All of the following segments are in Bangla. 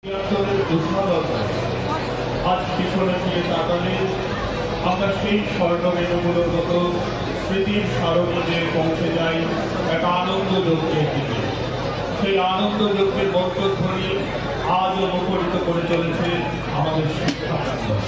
আজ পিছনে ফিরে তাকালে আমরা সেই স্বর্ণবেণুগুলোর মতো স্মৃতির সারণীতে পৌঁছে যাই এক আনন্দ যজ্ঞের দিকে। সেই আনন্দ যজ্ঞের মন্ত্রধ্বনি আজও মুখরিত করে চলেছে আমাদের শিক্ষা প্রাঙ্গণ।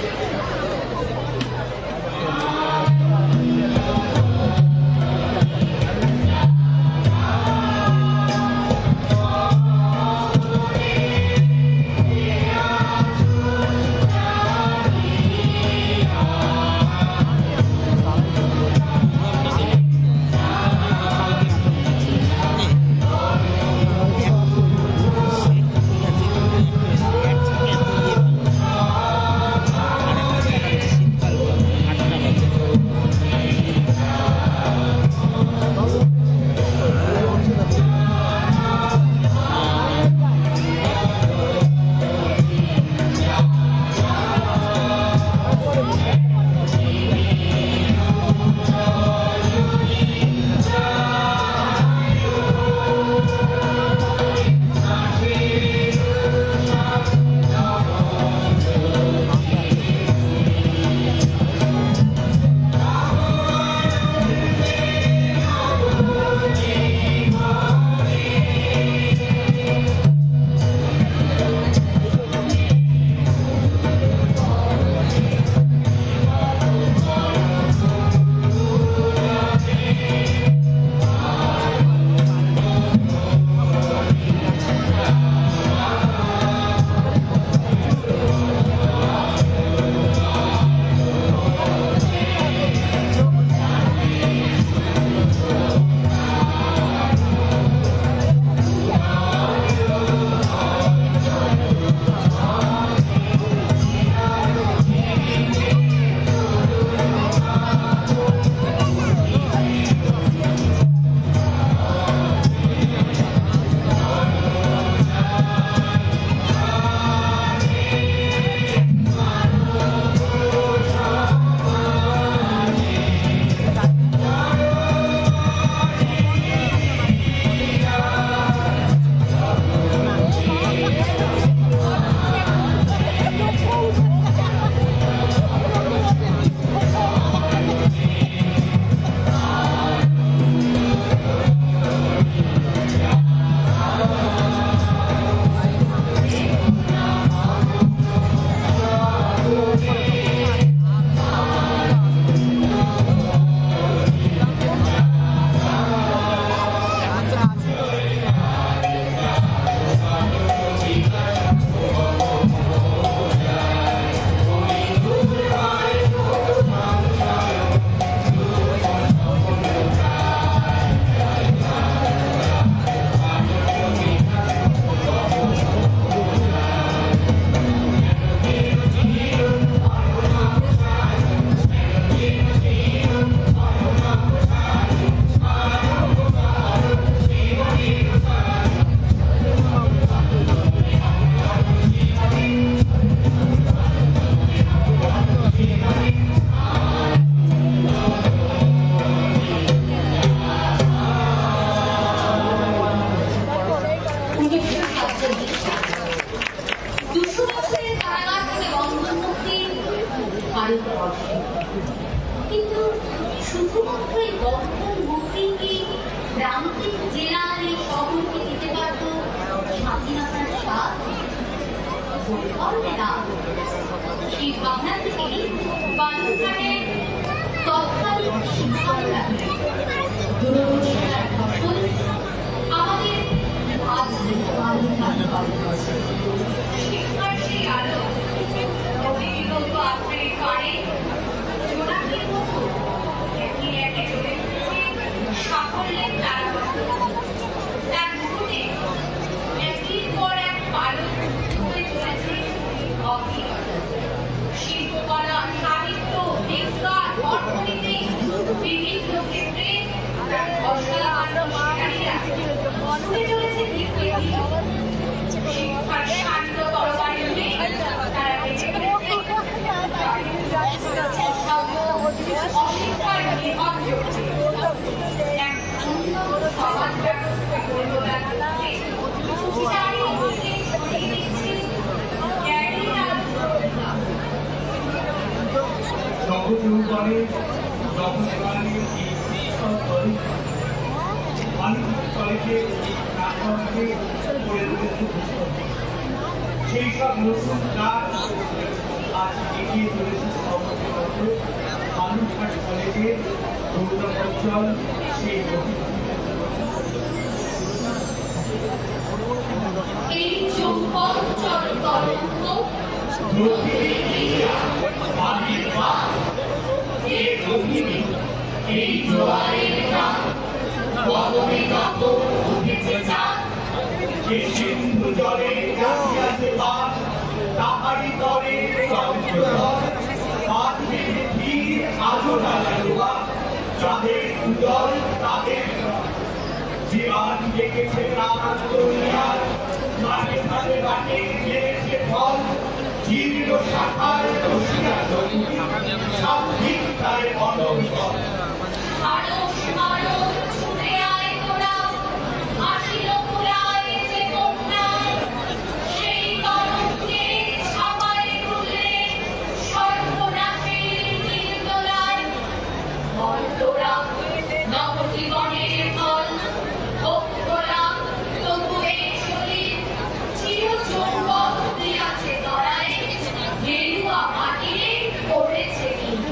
কিন্তু শুধুমাত্র এই বর্ধমান মুক্তিকে গ্রামকে জেলার এই শহরকে দিতে পারত স্বাধীনতার স্বাদ পারবে না। সেই ভাবনা থেকেই বালুরঘাটের তৎকালীন শিক্ষকরা দূরদর্শিতার ফসল আমাদের আজ বালুরঘাট করেছে। শিক্ষার সেই আলো অভিজ্ঞত আত্মারের পারে জোনাকির মতো একে একে চলে সাফল্যের তারা এক মুহূর্তে একের পর এক পালক হয়ে চলেছে অভিজ্ঞতা। শিল্পকলা, সাহিত্য, বিজ্ঞান, অর্থনীতি বিভিন্ন ক্ষেত্রে তার অসাধারণ শিক্ষার্থীরা চলেছে শিক্ষার নবযৌবনে নবপ্রাণের এই শিক্ষা মানবিক কলেজে প্রাক্তনকে গড়ে তুলেছে পুস্তকে। সেই সব নতুন কাজ আজ এগিয়ে চলেছে সর্বপ্রথম বালুরঘাট কলেজের গৌরবোজ্জ্বল সেই এই চৌম্বকচর তরঙ্গ এই জোয়ারের গান গগনে যখন উঠেছে চাঁদ, যে সিন্ধু জলে কাটিয়াছে পার, তাহারি তরে চন্দ্রধর, পাখির ভিড় আজো ডালা যাদের উদয় তাদের জীবন দেখেছে প্রাণ দুনিয়ার, মাঠে ঘাটে বাটে খেয়েছে ফল, জীর্ণ শাখার রসিয়া জমি সব ভিক্ষায় অনন্তর। মানস মানস ছুটে আয় তোরা, আসিল পুরায় যে কন্যায়, সেই তরঙ্গে ছাপায় তুললে সর্বনাশের নীলতলায়। বল তোরা নবজীবনের ফল, হোক তোরা তবু এই শরীর, চিরচৌম্বক দিয়াছে তরায়, গেরুয়া মাটিরে পড়েছে নীল।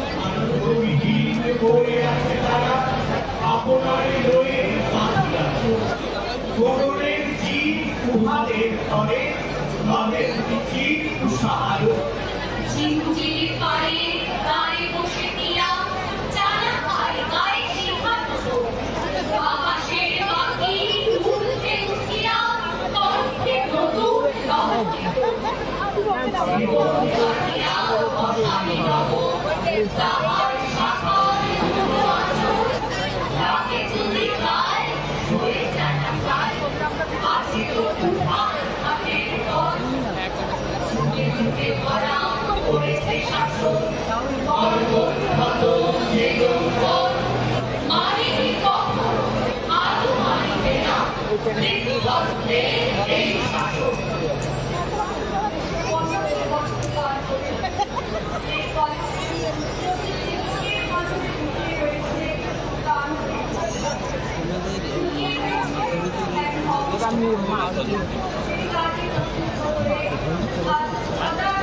পড়ে আছে তারা আপনার লয়ে বাঁচিয়া, করুণের জীব উহাদের তরে নদের জীব উষার। ঝিমঝিম পারে গায়ে বসে কিয়া, চালা পায় গায়ে শিখার মতো, আকাশের পাখি উড়তে উঠিয়া কণ্ঠে নতুন লহরি। জীবন কাটিয়া অসামি নব, তাহার শাখার দুটো আঁচল, লাগে যদি গায় হয়ে জানা গায়, আছে তো তুফান হাতের দল। ছুটে ছুটে ভরা করেছে শাসন, পর্বত ক্ষত যে জঙ্গল, মারিনি কখন আজও মারিবে না মৃত্যুদণ্ডের এই শাসন। বছরের বছর পার করে এই কলেজে প্রতিদিনের বছরে লুকিয়ে রয়েছে গান, লুকিয়ে রয়েছে এক অবস্থা। সেই গানটি নতুন করে আজ হাজার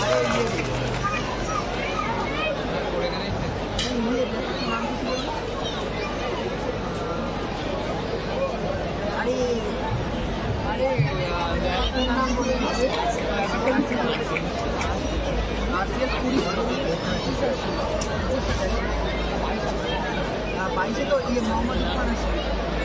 22 तो ये मोहम्मद खान